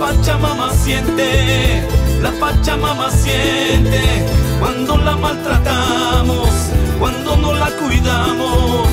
la Pachamama siente cuando la maltratamos, cuando no la cuidamos.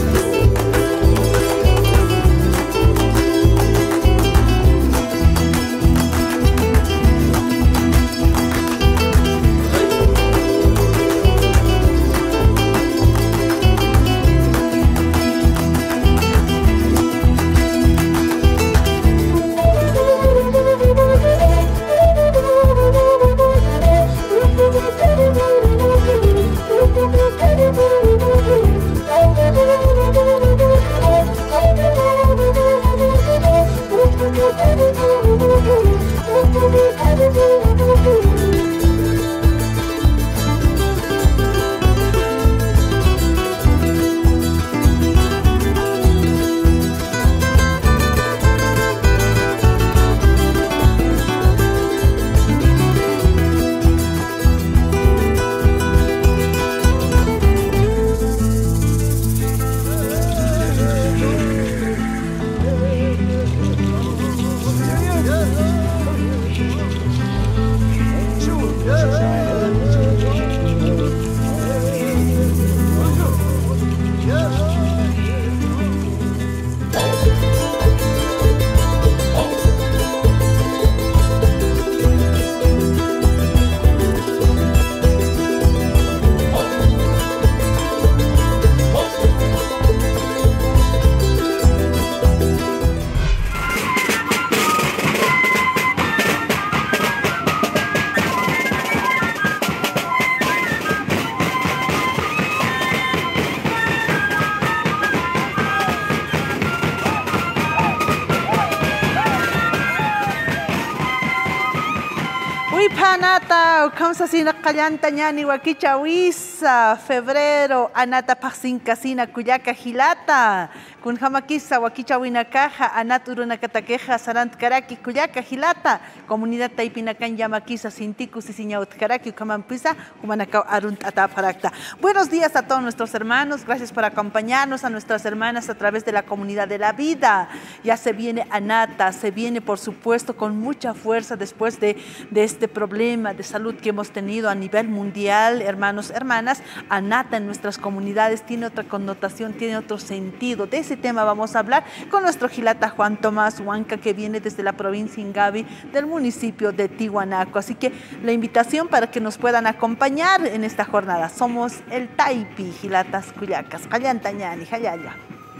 Anata, kamsa sina kallanta ñani wakicha wisa, febrero, anata paksinka sina kuyaka hilata, kun hamakisa wakicha winakaja, anat urunakatakeja, sarant karaki kuyaka hilata, comunidad taipinakan yamakisa sintiku sisiñaut karaki, kamampisa, humanakao arunt ataparakta. Buenos días a todos nuestros hermanos, gracias por acompañarnos, a nuestras hermanas a través de la comunidad de la vida. Ya se viene Anata, se viene por supuesto con mucha fuerza después de este problema de salud que hemos tenido a nivel mundial, hermanos, hermanas. Anata en nuestras comunidades tiene otra connotación, tiene otro sentido. De ese tema vamos a hablar con nuestro Gilata Juan Tomás Huanca, que viene desde la provincia Ingavi del municipio de Tiwanaku. Así que la invitación para que nos puedan acompañar en esta jornada. Somos el Taipi, Gilatas Cuyacas, Callantañani, Jayaya.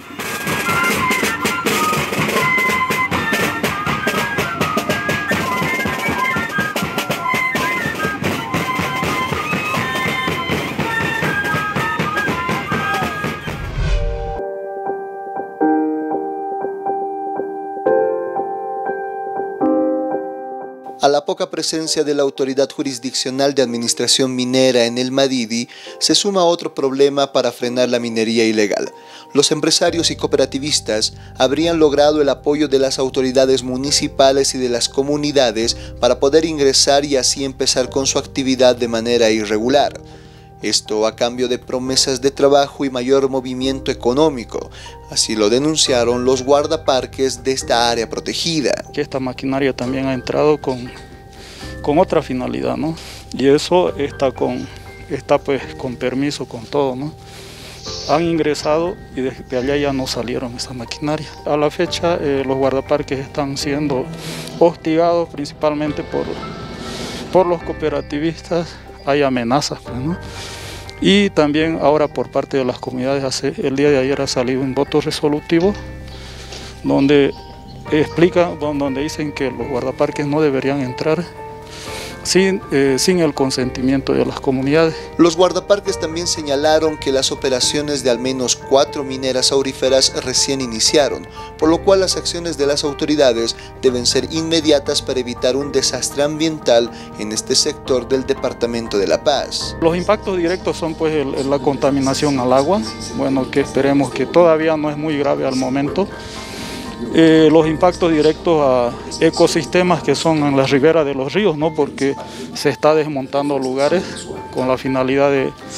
A la poca presencia de la Autoridad Jurisdiccional de Administración Minera en el Madidi, se suma otro problema para frenar la minería ilegal. Los empresarios y cooperativistas habrían logrado el apoyo de las autoridades municipales y de las comunidades para poder ingresar y así empezar con su actividad de manera irregular. Esto a cambio de promesas de trabajo y mayor movimiento económico. Así lo denunciaron los guardaparques de esta área protegida. Que esta maquinaria también ha entrado con otra finalidad, ¿no? Y eso está pues con permiso, con todo, ¿no? Han ingresado y desde allá ya no salieron esa maquinaria. A la fecha los guardaparques están siendo hostigados principalmente por los cooperativistas. Hay amenazas, pues, ¿no? Y también ahora por parte de las comunidades, el día de ayer ha salido un voto resolutivo donde donde dicen que los guardaparques no deberían entrar sin el consentimiento de las comunidades. Los guardaparques también señalaron que las operaciones de al menos 4 mineras auríferas recién iniciaron, por lo cual las acciones de las autoridades deben ser inmediatas para evitar un desastre ambiental en este sector del departamento de La Paz. Los impactos directos son pues la contaminación al agua, bueno, que esperemos que todavía no es muy grave al momento. Los impactos directos a ecosistemas que son en la ribera de los ríos, ¿no? Porque se está desmontando lugares con la finalidad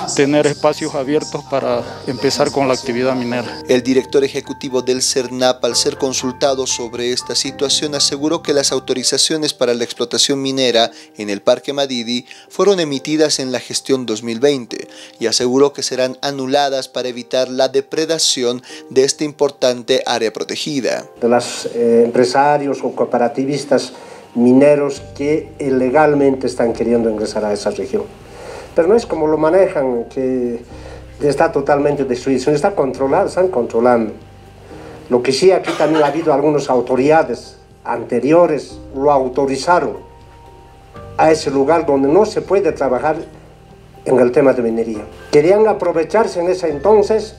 tener espacios abiertos para empezar con la actividad minera. El director ejecutivo del CERNAP, al ser consultado sobre esta situación, aseguró que las autorizaciones para la explotación minera en el Parque Madidi fueron emitidas en la gestión 2020 y aseguró que serán anuladas para evitar la depredación de esta importante área protegida. De los empresarios o cooperativistas mineros que ilegalmente están queriendo ingresar a esa región. Pero no es como lo manejan, que está totalmente destruido, sino está controlado, están controlando. Lo que sí, aquí también ha habido algunas autoridades anteriores, lo autorizaron a ese lugar donde no se puede trabajar en el tema de minería. Querían aprovecharse en ese entonces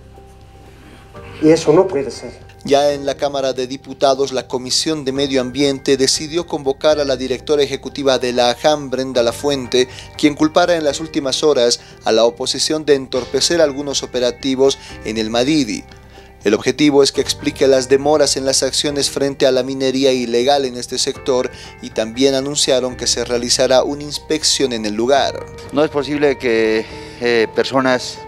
y eso no puede ser. Ya en la Cámara de Diputados, la Comisión de Medio Ambiente decidió convocar a la directora ejecutiva de la AJAM, Brenda Lafuente, quien culpara en las últimas horas a la oposición de entorpecer algunos operativos en el Madidi. El objetivo es que explique las demoras en las acciones frente a la minería ilegal en este sector y también anunciaron que se realizará una inspección en el lugar. No es posible que personas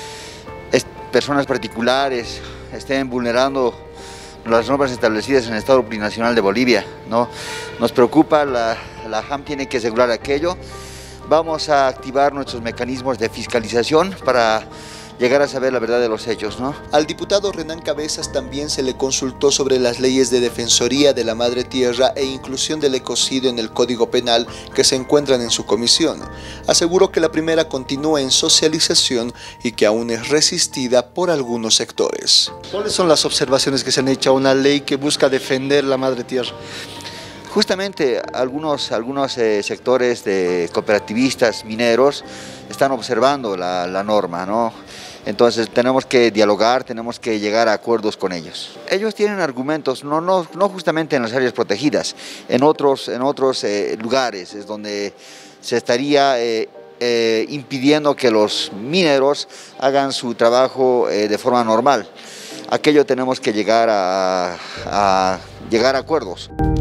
particulares estén vulnerando las normas establecidas en el Estado Plurinacional de Bolivia, ¿no? Nos preocupa, la AJAM tiene que asegurar aquello. Vamos a activar nuestros mecanismos de fiscalización para llegar a saber la verdad de los hechos, ¿no? Al diputado Renan Cabezas también se le consultó sobre las leyes de defensoría de la madre tierra e inclusión del ecocidio en el Código Penal que se encuentran en su comisión. Aseguró que la primera continúa en socialización y que aún es resistida por algunos sectores. ¿Cuáles son las observaciones que se han hecho a una ley que busca defender la madre tierra? Justamente algunos sectores de cooperativistas mineros están observando la norma, ¿no? Entonces tenemos que dialogar, tenemos que llegar a acuerdos con ellos. Ellos tienen argumentos, no justamente en las áreas protegidas, en otros lugares es donde se estaría impidiendo que los mineros hagan su trabajo de forma normal. Aquello tenemos que llegar a acuerdos.